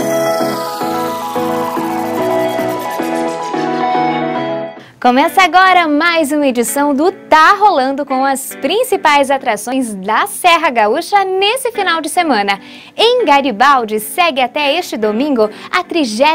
Começa agora mais uma edição do Tá Rolando com as principais atrações da Serra Gaúcha nesse final de semana. Em Garibaldi segue até este domingo a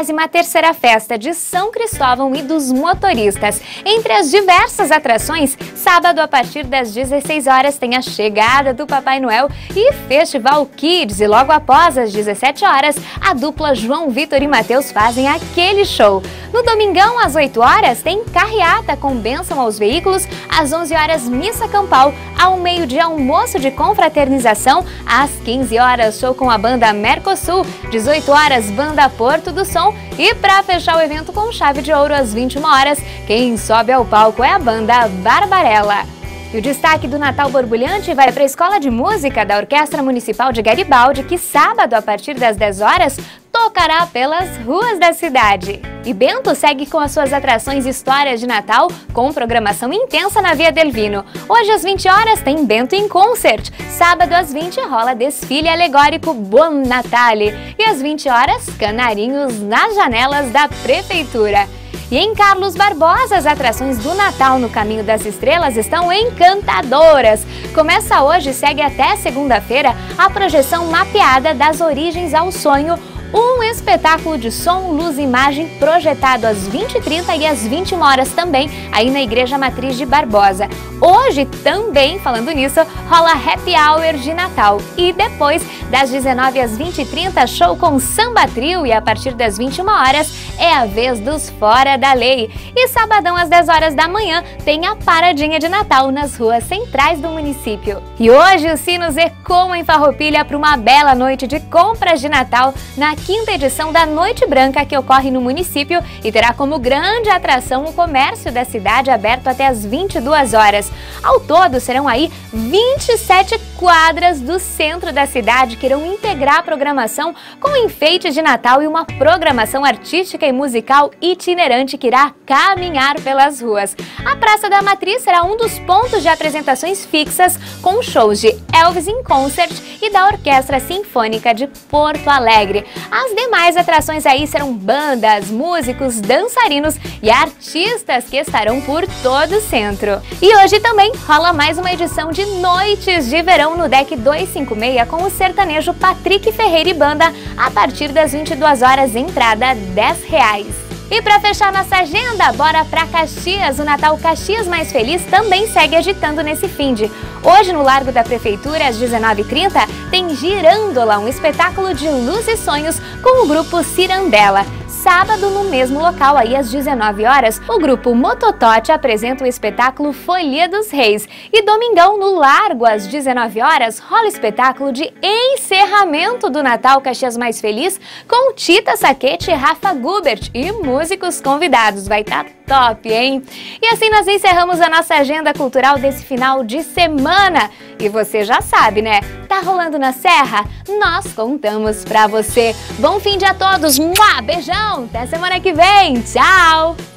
33ª Festa de São Cristóvão e dos Motoristas. Entre as diversas atrações, sábado a partir das 16 horas tem a chegada do Papai Noel e Festival Kids. E logo após as 17 horas, a dupla João Vitor e Matheus fazem aquele show. No domingão, às 8 horas, tem carreata com bênção aos veículos, às 11 horas, missa campal, ao meio-dia, almoço de confraternização, às 15 horas, show com a banda Mercosul, 18 horas, banda Porto do Som e para fechar o evento com chave de ouro às 21 horas, quem sobe ao palco é a banda Barbarella. E o destaque do Natal Borbulhante vai para a Escola de Música da Orquestra Municipal de Garibaldi, que sábado, a partir das 10 horas, tocará pelas ruas da cidade. E Bento segue com as suas atrações e histórias de Natal, com programação intensa na Via Delvino. Hoje, às 20 horas, tem Bento em Concert. Sábado, às 20, rola desfile alegórico Buon Natale. E às 20 horas, canarinhos nas janelas da Prefeitura. E em Carlos Barbosa, as atrações do Natal no Caminho das Estrelas estão encantadoras. Começa hoje e segue até segunda-feira a projeção mapeada das origens ao sonho, um espetáculo de som, luz e imagem projetado às 20h30 e às 21 horas também, aí na Igreja Matriz de Barbosa. Hoje também, falando nisso, rola Happy Hour de Natal. E depois, das 19 às 20h30, show com samba trio e a partir das 21 horas é a vez dos Fora da Lei. E sabadão às 10 horas da manhã tem a paradinha de Natal nas ruas centrais do município. E hoje os sinos ecoam em Farroupilha para uma bela noite de compras de Natal na 5ª edição da Noite Branca, que ocorre no município e terá como grande atração o comércio da cidade aberto até às 22 horas. Ao todo, serão aí 27 quadras do centro da cidade que irão integrar a programação com enfeites de Natal e uma programação artística e musical itinerante que irá caminhar pelas ruas. A Praça da Matriz será um dos pontos de apresentações fixas com shows de Elvis in Concert e da Orquestra Sinfônica de Porto Alegre. As demais atrações aí serão bandas, músicos, dançarinos e artistas que estarão por todo o centro. E hoje também rola mais uma edição de Noites de Verão no Deck 256 com o sertanejo Patrick Ferreira e Banda a partir das 22 horas, entrada R$10. E para fechar nossa agenda, bora pra Caxias. O Natal Caxias Mais Feliz também segue agitando nesse finde. Hoje, no Largo da Prefeitura, às 19h30, tem Girândola, um espetáculo de luz e sonhos com o grupo Cirandela. Sábado, no mesmo local, aí às 19 horas, o grupo Mototote apresenta o espetáculo Folia dos Reis. E domingão, no Largo, às 19 horas, rola o espetáculo de encerramento do Natal Caxias Mais Feliz com Tita Saquete e Rafa Gubert e músicos convidados. Vai estar top, hein? E assim nós encerramos a nossa agenda cultural desse final de semana. E você já sabe, né? Tá rolando na Serra? Nós contamos pra você. Bom fim de a todos. Beijão! Até semana que vem. Tchau!